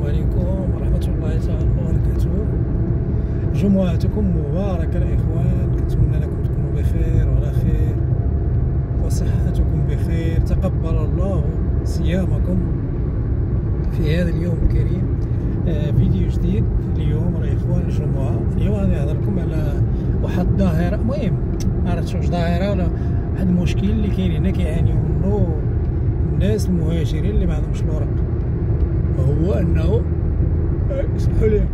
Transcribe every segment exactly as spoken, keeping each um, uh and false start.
عليكم ورحمة الله تعالى وبركاته. جمعتكم مباركة الإخوان، كنتمنى لكم تكونوا بخير وعلى خير وصحتكم بخير. تقبل الله صيامكم في هذا اليوم الكريم. آه فيديو جديد اليوم راه إخوان الجمعة. اليوم غادي نهضر لكم على واحد الظاهرة، المهم معرفتش واش ظاهرة ولا واحد المشكل اللي كاين هنا كيعانيو منه الناس المهاجرين اللي ما عندهمش الورق، وهو انه اسمحوا لي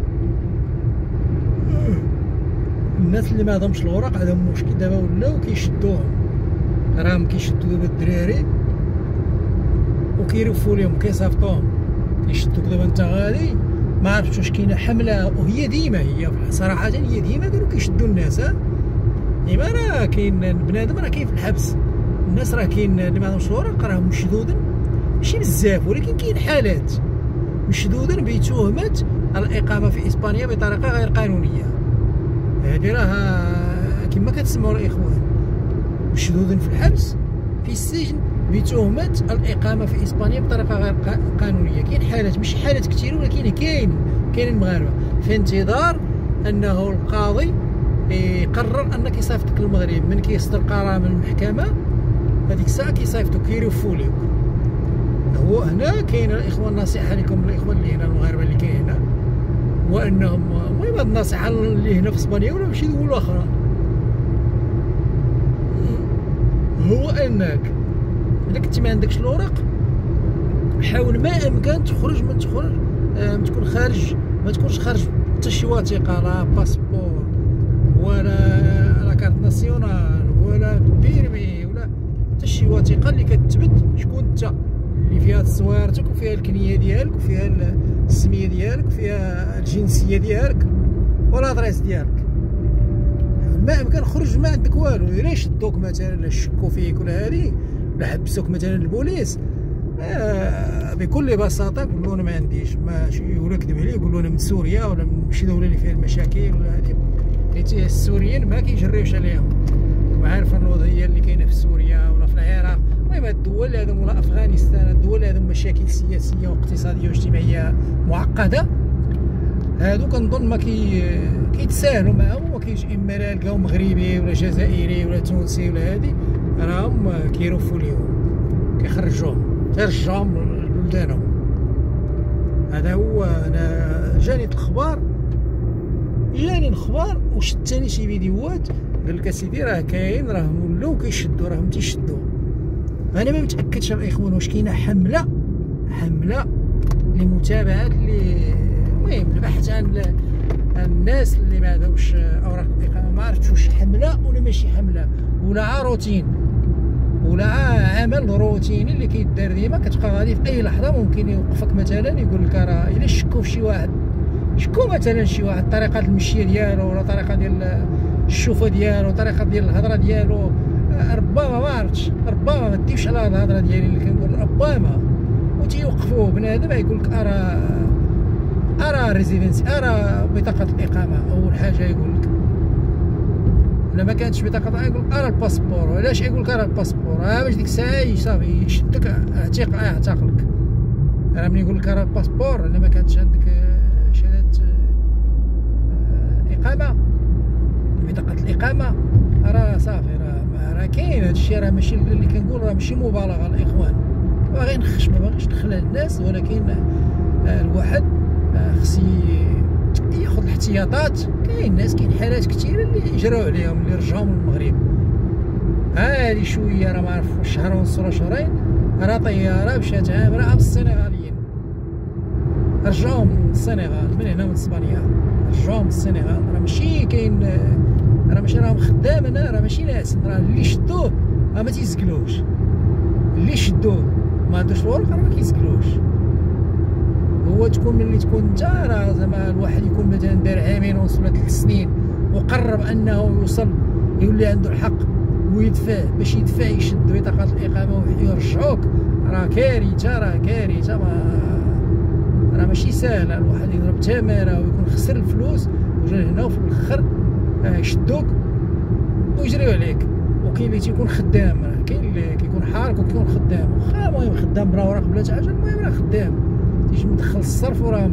الناس اللي ما عندهمش الورق عندهم مشكل. دابا ولاو كيشدوهم، راهم كيشدو دابا الدراري وكيرفوا ليهم كيصيفطوهم يشدوك. دابا انت غادي ما عرفتش واش كاينه حمله، وهي ديما هي صراحه هي ديما كانوا كيشدوا الناس. ها ديما راه كاين بنادم راه كاين في الحبس، الناس راه كاين اللي ما عندهمش الورق راهم مشدودين، ماشي بزاف ولكن كاين حالات مشدودين بتهمه الاقامه في اسبانيا بطريقه غير قانونيه. هذه راه كما كتسمعوا الاخوان، مشدودين في الحبس في السجن بتهمه الاقامه في اسبانيا بطريقه غير قانونيه. كاين حالات ماشي حالات كثير ولكن كاين كاين المغاربه في انتظار انه القاضي يقرر انك يصيفطك للمغرب. من كيصدر قرار من المحكمه هذيك الساعه كيصيفطو كيرفوا ليك. هو هنا كاين الاخوان نصيحه لكم الاخوان اللي هنا المغاربه اللي كاين هنا، هو انهم المهم هاد النصيحه اللي هنا في اسبانيا ولا شي دول اخرى، هو انك الا كنتي ما عندكش الورق حاول ما امكن تخرج من تخرج آه تكون خارج، ما تكونش خارج حتى شي وثيقه، لا باسبور ولا لا كارت ناسيونال ولا بيرمي ولا حتى شي وثيقه اللي كتثبت شكون انت، اللي فيها تصويرتك وفيها الكنيه ديالك وفيها السميه ديالك وفيها الجنسيه ديالك ولا الادريس ديالك. ما امكن خرج ما عندك والو. الا شدوك مثلا لا شكوا فيك ولا هادي ولا حبسوك مثلا البوليس، آه بكل بساطه قول له انا ما عنديش، ماشي ولا كذب عليه قول له انا من سوريا ولا من شي دوله اللي فيها المشاكل ولا هادي. حيت السوريين ما كيجريوش عليهم، وعارفين الوضعيه اللي كاينه في سوريا ولا في العراق. المهم هاد الدول اللي هادو ولا افغانستان، الدول اللي هادو مشاكل سياسيه واقتصاديه واجتماعيه معقده، هادو كنظن ما كي كيتساهلوا معاهم وما كاينش اما لا لقاو مغربي ولا جزائري ولا تونسي ولا هادي راهم كيرفوا ليهم كيخرجوهم تيرجعوهم لبلدانهم. هذا هو. انا جاني الاخبار جاني الاخبار وشتاني شي فيديوهات قال لك اسيدي راه كاين راهم ولاو كيشدوا راهم تيشدوا. انا ما متاكدش الاخوان واش كاينه حمله حمله لمتابعه اللي المهم البحث عن الناس اللي ما عندهمش اوراق الاقامه. ما عرفتش واش حمله ولا ماشي حمله ولا روتين ولا عمل روتيني اللي كيدار ديما. كتبقى غادي في اي لحظه ممكن يوقفك مثلا يقول لك راه الا شكوا في شي واحد، شكوا مثلا شي واحد طريقه المشيه ديالو ولا طريقه ديال الشوفه ديالو طريقه ديال الهضره ديالو، ربما ما عرفتش ربما ما ديوش على الهضره ديالي اللي كنقول ربما، وتيوقفوه بنادم يقول لك ارى ارى ريزيدنسي ارى بطاقه الاقامه. اول حاجه يقول لك الا ما كانتش بطاقه يقول لك ارى الباسبور. علاش يقول لك ارى الباسبور؟ ها باش ديك الساعه صافي يشدك اعتق يعتقلك. راه ملي يقول لك ارى الباسبور الا ما كانتش عندك شهاده اقامه بطاقه الاقامه راه صافي راه راه كاين هادشي. راه ماشي اللي كنقول راه ماشي مبالغه الاخوان، باغي نخش ما باغيش نخلع الناس، ولكن الواحد خص ياخذ الاحتياطات. كاين ناس كاين حالات كثيره اللي يجراو عليهم اللي رجعوهم للمغرب. هادي شويه راه ما عرف شهر ونص ولا شهرين راه طياره مشات عامره بالسنغاليين رجعوهم من السنغال من هنا من اسبانيا رجعوهم من السنغال. راه ماشي كاين راه ماشي راهم خدام هنا، راه ماشي ناس، راه اللي شدوه راه ما تيسكلوش، اللي شدوه ما عندوش الورق راه ما كيسكلوش. هو تكون ملي تكون انت راه زعما الواحد يكون مثلا دار عامين ونص ولا ثلاث سنين وقرب انه يوصل يولي عنده الحق ويدفع باش يدفع يشد بطاقه الاقامه ويرجعوك، راه كارثه راه كارثه. ما راه ماشي ساهل الواحد يضرب تماره ويكون خسر الفلوس وجا هنا وفي الاخر يشدوك ويجريو عليك. وكاين اللي تيكون خدام، كاين اللي كيكون حارق وكيكون خدام، واخا المهم خدام بلا اوراق بلا حتى حاجه، المهم راه خدام خارج مدخل الصرف وراه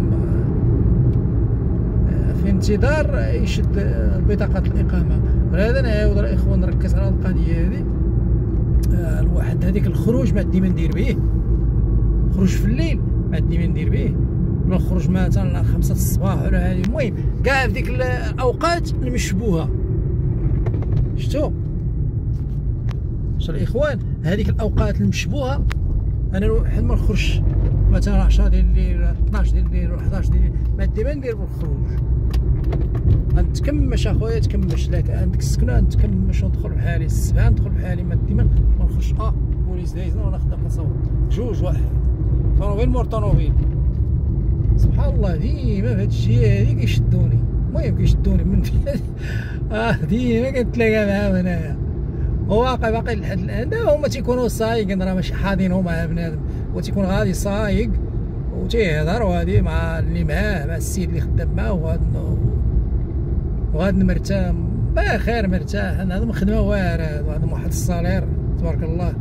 في انتظار يشد بطاقة الإقامة. ولهذا نعاود الإخوان نركز على القضية هذه. آه الواحد هذيك الخروج ما عندي ما ندير به، خروج في الليل ما عندي ما ندير به، ولا خروج مثلا خمسة الصباح ولا هذه. المهم كاع في ديك الأوقات المشبوهة. شتو شتو الإخوان، هذيك الأوقات المشبوهة أنا الواحد ما نخرجش مثلا عشرة ديال الليل ولا اثناش ديال الليل ولا حداش ديال الليل، ما عندي ما ندير بالخروج. غنتكمش اخويا تكمش، لك عندك السكنه نتكمش وندخل بحالي، السبعه ندخل بحالي، ما ديما ما نخرجش. اه بوليس دايزنا وانا خدام كنصور جوج واحد طونوبيل مور طونوبيل. سبحان الله ديما في هاد الجهه هادي كيشدوني. المهم كيشدوني من اه ديما كنتلاقى معاهم هنايا، وواقع باقي لحد الان هما تيكونوا صايقين، راه ماشي حاضينهم مع بنادم، وتيكون غادي صايق وتيهضر وهادي مع اللي معاه، مع السيد اللي خدام معاه، وغاد وغاد مرتاح بخير مرتاح. هذا خدمه واعره، وعندهم واحد الصالير تبارك الله.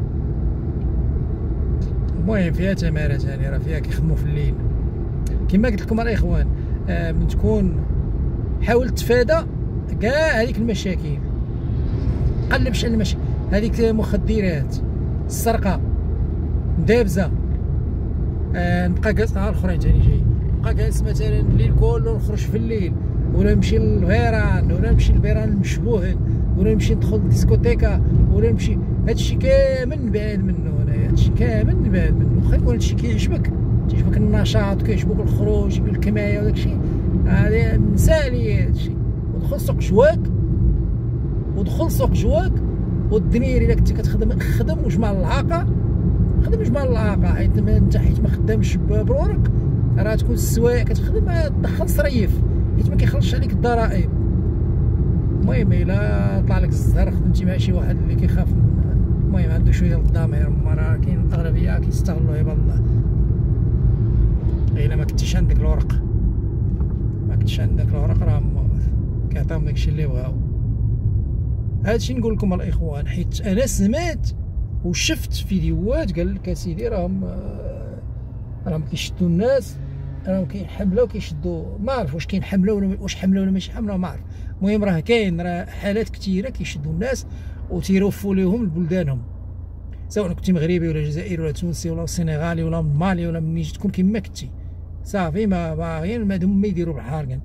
المهم فيها تمارات يعني، راه فيها كيخدموا في الليل. كما قلت لكم الاخوان، آه من تكون حاول تفادى كاع هذيك المشاكل، قلبش على المشاكل هذيك، مخدرات، السرقه، دابزه. آه نبقى جالس نهار الاخرين ثاني جاي، نبقى جالس مثلا الليل كله نخرج في الليل، ولا نمشي للفيران، ولا نمشي للفيران المشبوهين، ولا نمشي ندخل للديسكوتيكا، ولا نمشي. هادشي كامل نبعد منه هنايا، هادشي كامل نبعد منه. واخا يكون هادشي كيعجبك، كيعجبك النشاط وكيعجبك الخروج والكمايه وداكشي، هذا نسى عليا هادشي. ودخل سوق جواك، ودخل سوق جواك والدمير الا كنتي كتخدم خدم وجمع العاقه، خدم جمع العاقه، حيت انت حيت ما خدامش بورق، راه تكون السوايع كتخدم تدخل صريف حيت ما كيخلصش عليك الضرائب. المهم الا طلع لك الزهر خدمتي مع شي واحد اللي كيخاف، المهم عنده شويه ديال الضمير، راه كاين الاغلبيه كيستغلوا عباد الله. الا ما كنتيش عندك الورق، ما كنتش عندك الورق راه كيعطيهم داكشي اللي بغاو. هادشي نقول لكم الاخوان، حيت انا سمعت وشفت فيديوهات قال لك اسيدي راهم راهم كيشدوا الناس، راهم كاين حمله وكيشدوا، ما عرف واش كاين حمله ولا واش حمله ولا ماشي حمله، ما عرف. المهم راه كاين راه حالات كثيره كيشدوا الناس وتيروفوا لهم لبلدانهم، سواء كنتي مغربي ولا جزائري ولا تونسي ولا سنغالي ولا من مالي ولا منين تكون كيما كنتي صافي، ما باغيين ما ما يديروا بالحارقن.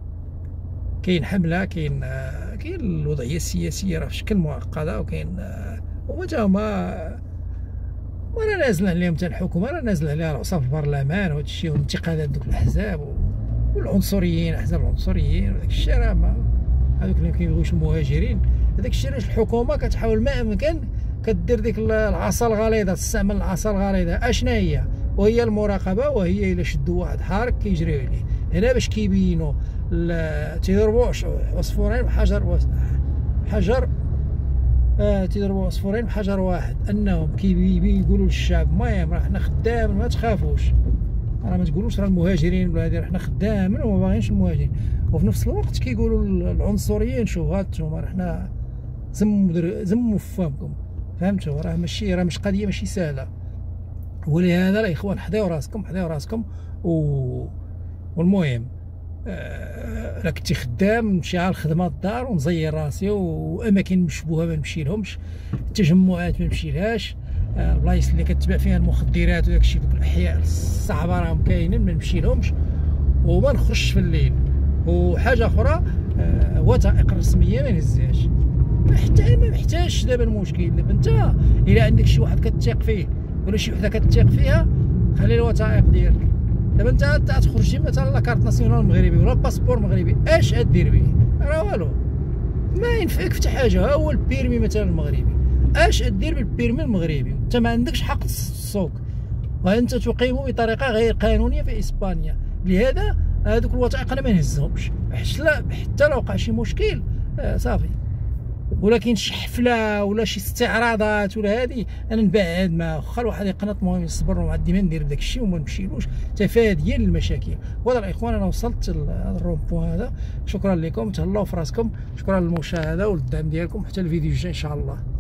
كاين حمله، كاين كاين الوضعيه السياسيه راه في شكل معقده، وكاين هما تا هما وراه نازل عليهم حتى الحكومه، راه نازل عليها العصا في البرلمان وهذا الشيء، وانتقادات دوك الاحزاب والعنصريين، احزاب العنصريين وداك الشيء، راه هذوك اللي كيبغيوش المهاجرين. هذاك الشيء علاش الحكومه كتحاول ما امكن كدير ديك العصا الغليظه، تستعمل العصا الغليظه. اشنا هي؟ وهي المراقبه، وهي الا شدوا واحد حارق كيجريو عليه. هنا باش كيبينوا تيضربوا عصفورين بحجر حجر آه تيضربوا عصفورين بحجر واحد، انهم كيقولوا للشعب المهم راه حنا خدامين ما تخافوش، راه ما تقولوش راه المهاجرين ولا هادي، راه حنا خدامين وما باغيينش المهاجرين. وفي نفس الوقت كيقولوا العنصريين شوف هانتوما راه حنا زموا زموا فمكم، فهمتوا؟ راه ماشي راه مش قضيه ماشي سهله. ولهذا الاخوان حداو راسكم حداو راسكم و... والمهم آه... كنتي خدام نمشي على الخدمه الدار ونزير راسي، واماكن مشبوهه ما نمشي لهمش، تجمعات ما نمشي لهاش، آه... البلايص اللي كتباع فيها المخدرات وداك الشيء، دوك الاحياء الصعبه راهم كاينين ما نمشي لهمش، وما نخرجش في الليل. وحاجه اخرى آه... وثائق رسميه ما نهزهاش، حتى ما محتاجش. دابا المشكل دابا انت الا عندك شي واحد كتثيق فيه ولا شي وحده كتثيق فيها، خلي الوثائق ديالك. دابا انت تخرجي مثلا لا كارت ناسيونال مغربي ولا باسبور مغربي، اش غدير به؟ راه والو، ما ينفعك حتى حاجه. ها هو البيرمي مثلا المغربي، اش غدير بالبيرمي المغربي؟ انت ما عندكش حق السوق، وانت تقيم بطريقه غير قانونيه في اسبانيا. لهذا هذوك الوثائق انا ما نهزهمش، حتى لو وقع شي مشكل آه صافي. ولكن شي حفله ولا شي استعراضات ولا هادي انا نبعد معاه، واخا الواحد يقنط المهم يصبر، وما عندي ما ندير بداك الشيء وما نمشيلوش تفاديا للمشاكل. وهذا الاخوان انا وصلت لهذا الرومبوان هذا. شكرا لكم، تهلاو في راسكم، شكرا للمشاهده والدعم ديالكم، حتى الفيديو الجاي ان شاء الله.